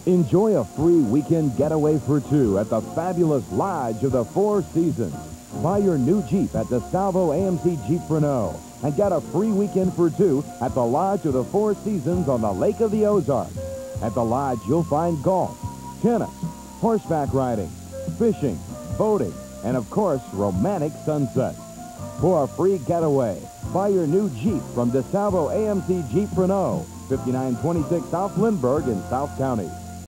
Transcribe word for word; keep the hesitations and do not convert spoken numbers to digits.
Enjoy a free weekend getaway for two at the fabulous Lodge of the Four Seasons. Buy your new Jeep at DiSalvo's A M C Jeep Renault and get a free weekend for two at the Lodge of the Four Seasons on the Lake of the Ozarks. At the Lodge, you'll find golf, tennis, horseback riding, fishing, boating, and of course, romantic sunsets. For a free getaway, buy your new Jeep from DiSalvo's A M C Jeep Renault, fifty-nine twenty-six South Lindbergh in South County.